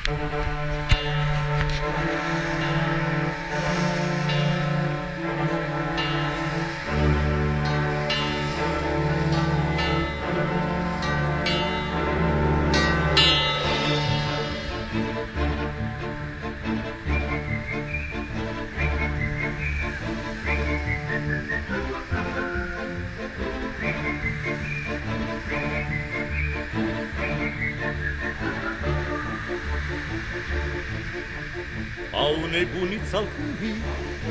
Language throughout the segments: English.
Au nebunit al câmpii,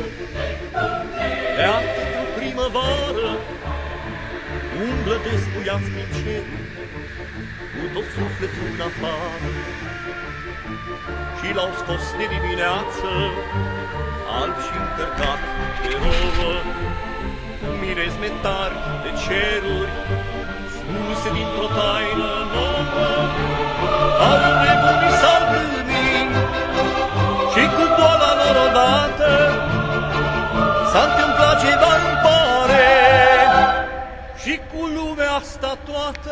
teatru primăvară, umblă despuiați prin cer, cu tot sufletul în afară. Și l-au scos de dimineață, alb și încărcat de rouă, mirezme tari de ceruri, smulse dintr-o taină nouă. Au nebunit s-au câmpii, și cu boala lor odată s-a întâmplat ceva, îmi pare, și cu lumea asta toată.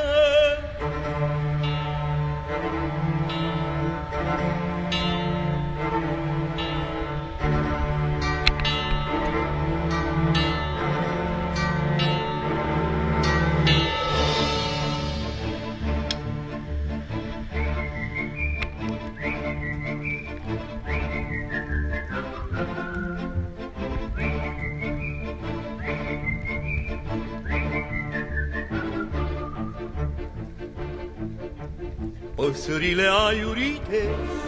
Păsările aiurite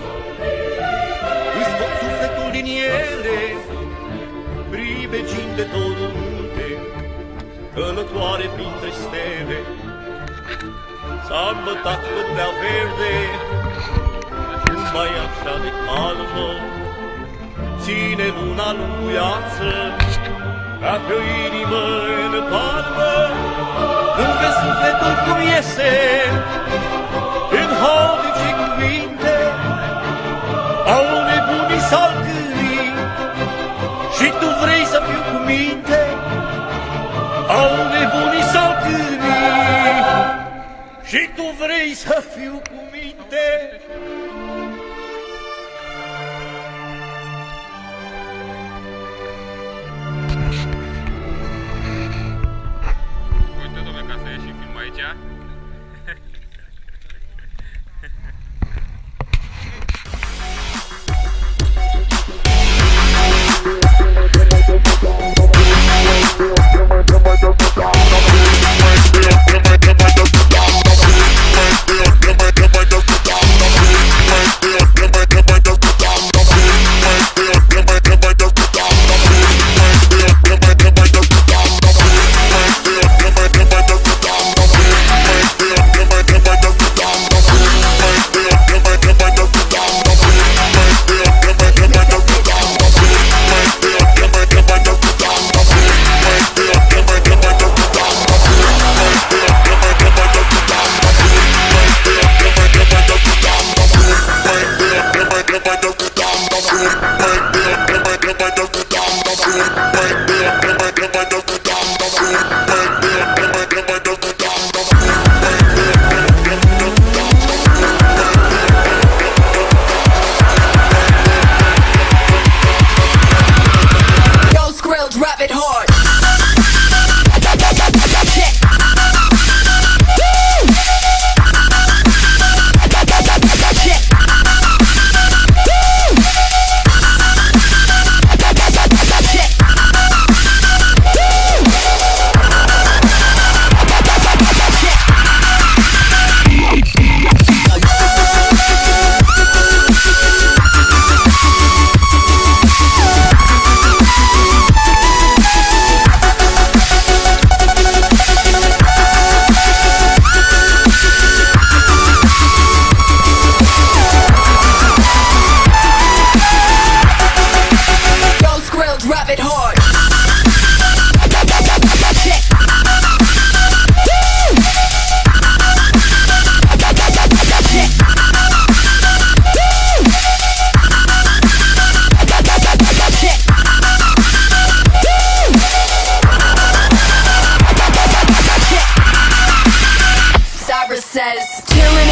îți scot sufletul din ele, pribegind de dorul munte, călătoare printre stele. S-a îmbătat pe prea verde, numai așa de calmă, ține luna lunguiață, ca pe o inimă în palmă. Când vezi sufletul cum iese, în haudece cuvinte, au nebunii salcârii, și tu vrei să fiu cu minte. Au nebunii salcârii, și tu vrei să fiu cu minte. Uite, dom'le, ca să ieși film aici.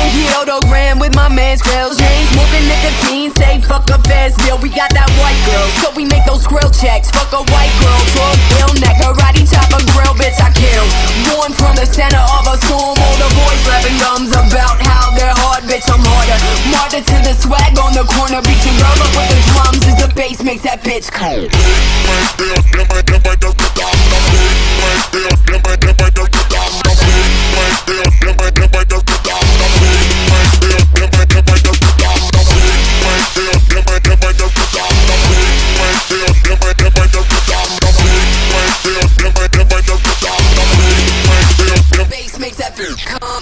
Deodogram with my man's grills. Chain smoking nicotine, say fuck a Fez bill. We got that white girl, so we make those grill checks. Fuck a white girl, drug bill neck, karate chop a grill, bitch I kill. Born from the center of a storm, all the boys rapping gums about how they're hard, bitch I'm harder. Martyr to the swag on the corner, beat your girl up with the drums as the bass makes that bitch cold. Bass makes that bitch come.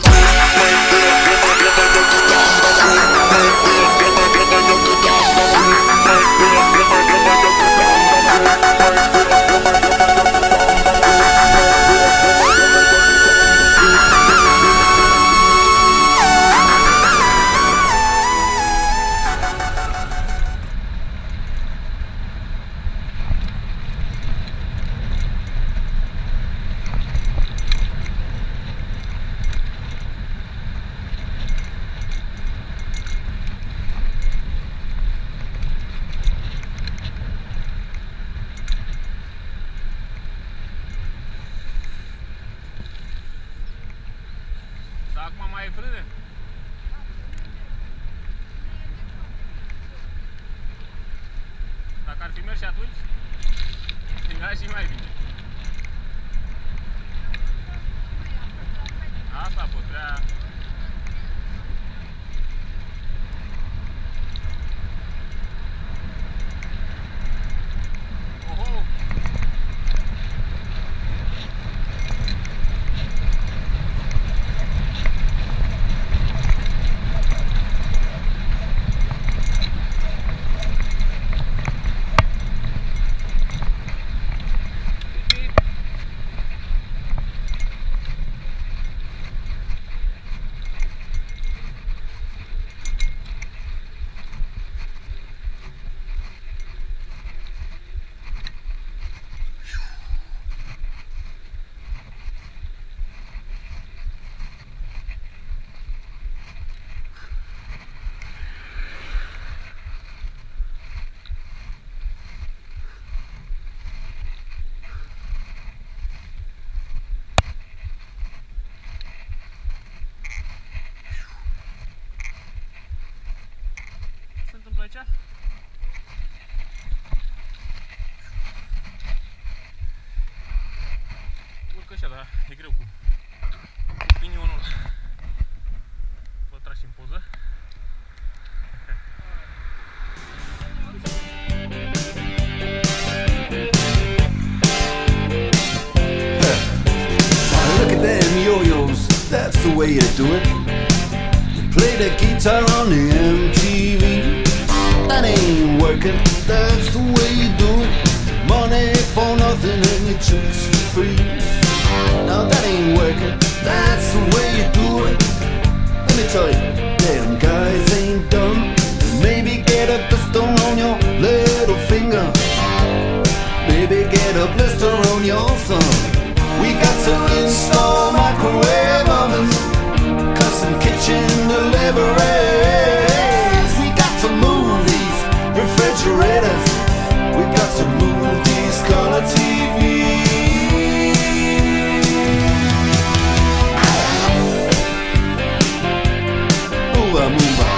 Acum mai e frâne? Dacă ar fi mers și atunci, era și mai bine. Asta putea... Oho! Aici? Urcă așa, dar e greu cu pinionul. Vă tragi în poză. Look at them yo-yos, that's the way you do it. Play the guitar on the MTV. That ain't working, that's the way you do it. Money for nothing and your chicks for free. Now that ain't working, that's the way you do it. Let me tell you, damn guys ain't dumb. Maybe get a blister on your little finger. Maybe get a blister on your thumb. We got to install microwave ovens, custom kitchen deliveries. We got to move these refrigerators. We got to move these color TVs. Move on, move on.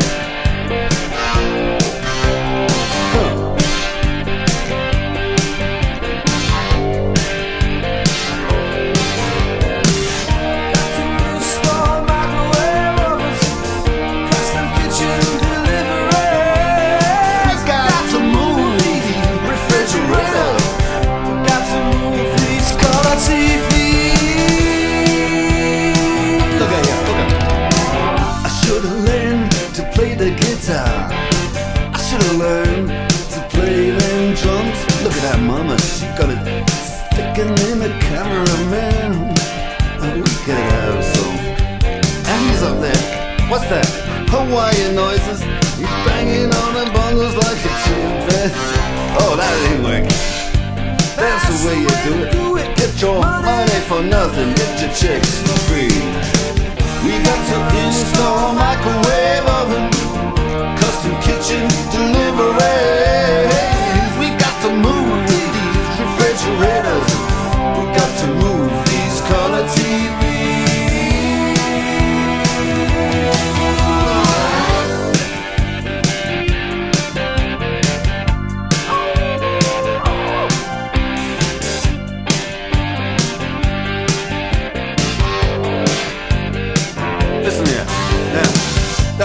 I should've learned to play them drums. Look at that mama, she got it sticking in the cameraman. We could have some. And he's up there. What's that? Hawaiian noises. He's banging on the bongos like a chimpanzee. Oh, that ain't working. That's the way you do it. Get your money for nothing. Get your chicks for free. We got to install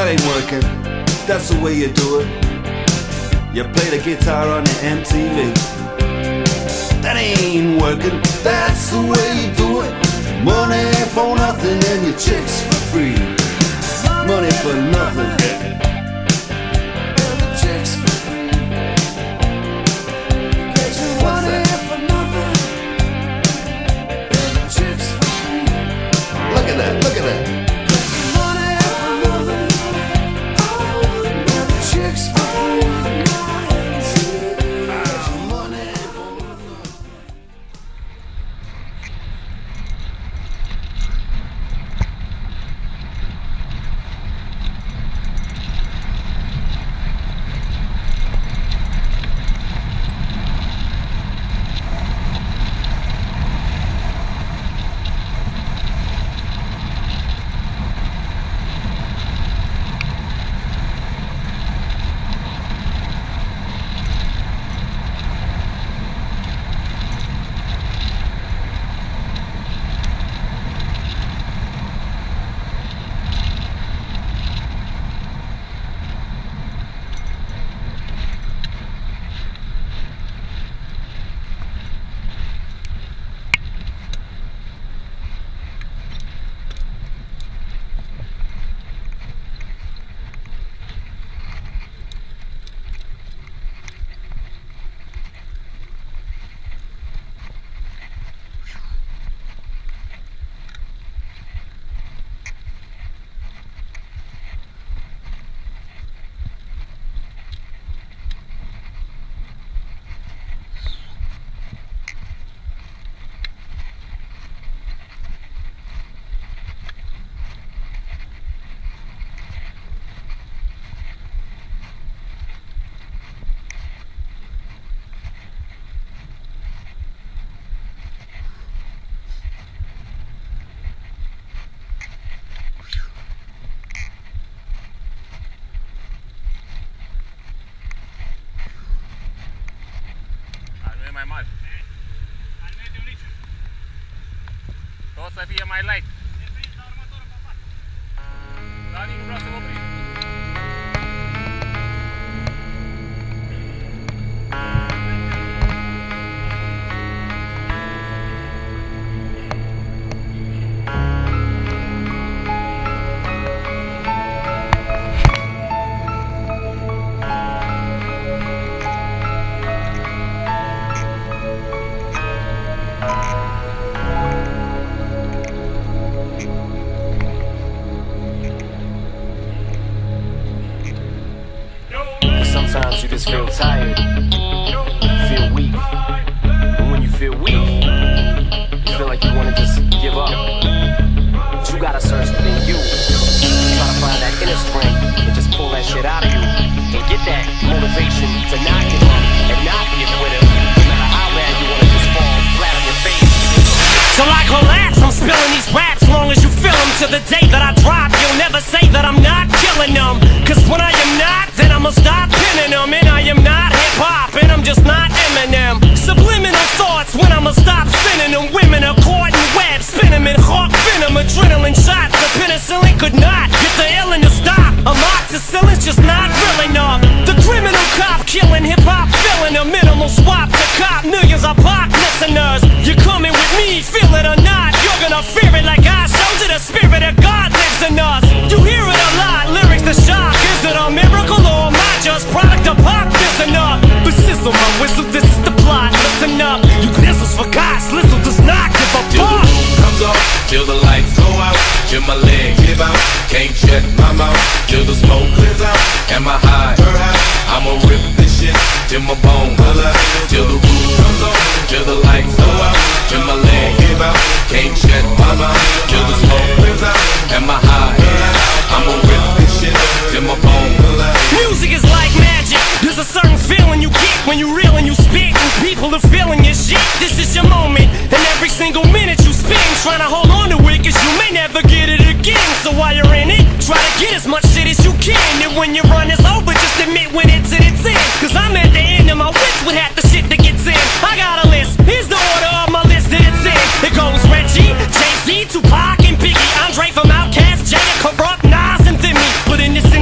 that ain't working. That's the way you do it. You play the guitar on the MTV. That ain't working. That's the way you do it. Money for nothing and your chicks for free. Money for nothing. Look at that. Mai mari. O să fie mai light. Dar nici nu vreau să mă prind. Sometimes you just feel tired, feel weak. And when you feel weak, you feel like you want to just give up. But you gotta search within you. Try to find that inner strength and just pull that shit out of you. And get that motivation to not give up and not be a quitter. No matter how bad you want to just fall flat on your face. So I collapse, I'm spilling these raps long as you feel them. To the day that I drop, you'll never say that I'm not killing them. Cause when I am not, then I'ma stop pinning them. And I am not hip-hop, and I'm just not Eminem. Subliminal thoughts when I'ma stop sending them. Women are caught in webs, spin them in hawk venom. Adrenaline shots, the penicillin could not get the illin' to stop. Amoxicillin's just not real enough. The criminal cop killing hip-hop, filling a minimal swap to cop. Millions of pop listeners, you're coming with me, feel it or not. You're gonna fear it like I showed you. The spirit of God lives in us. You hear it a lot, lyrics to shock. Is it a miracle or am I just product of pop? Listen up, but sizzle my whistle, this is the plot. Listen up, you glizzles for God's Lizzle does not give a till fuck. the moon comes off, till the lights go out, till my legs give out, can't shut my mouth, till the smoke clears out. Am I high? I'ma rip this shit till my bone pull out, till the roof comes off, till the lights go out, till my legs give out, can't shut my mouth, till the smoke clears out. Am I high? I'ma rip this shit till my bone pull out. Music is like magic. There's a certain feeling you get when you reel and you spit, and people are feeling your shit. This is your moment, and every single minute you spend trying to hold on to it, cause you may never get it again. So while you're in it, try to get as much shit as you can. And when your run is over, just admit when it's in its end. Cause I'm at the end of my wits with half the shit that gets in. I got a list, here's the order of my list that it's in. It goes Reggie, Jay-Z, Tupac, and Biggie, Andre from Outkast, Jada, Corrupt, Nas, and Thimmy. Putting this in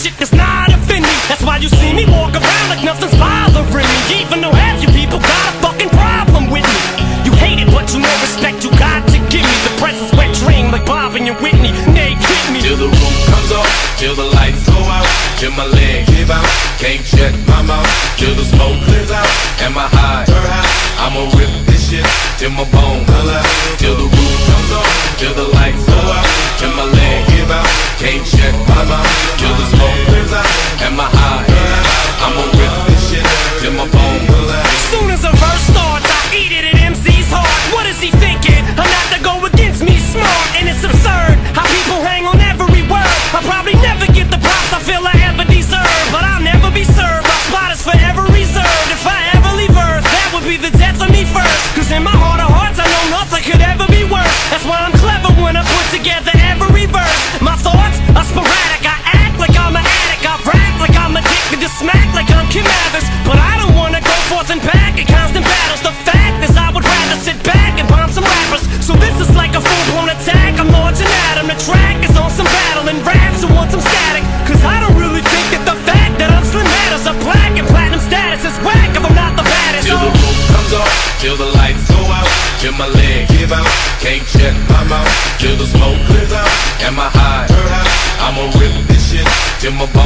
shit does not offend me. That's why you see me walk around like nothing's bothering me, even though half you people got a fucking problem with me. You hate it, but you know respect you got to give me. The presence wet dream like Bob and Whitney. They kick me till the roof comes off, till the lights go out, till my legs give out, can't shut my mouth, till the smoke clears out, and my high, I'ma rip this shit till my bone pull out, till the roof comes off, till the lights go out, till my legs give out, can't shut my mouth, till the smoke clears out, and my high, I'ma rip this shit till my bone pull out. Soon as a verse starts, I eat it at MC's heart. What is he thinking? I'm not to go against me, smart, and it's absurd how people hang on every word. I'll probably never get the props I feel I ever deserve, but I'll never be served. My spot is forever reserved. If I ever leave Earth, that would be the death of me first. Cause in my heart of hearts, I know nothing could ever be worse. That's why I'm clever when I put together every verse. My thoughts are sporadic. I act like I'm an addict. I rap like I'm addicted to smack like I'm Kim Mathers. But I don't wanna go forth and back in constant battles. The fact is I would rather sit back and bomb some rappers. So this is like a full-blown attack. I'm launching at 'em. The track is on some battle and raps who want some static. Cause I don't really think that the fact that I'm Slim matters. A black and platinum status is whack if I'm not the baddest. Till the roof comes off, till the lights go out, till my legs give out, can't shut my mouth, till the smoke clears out, and my high, I'ma rip this shit till my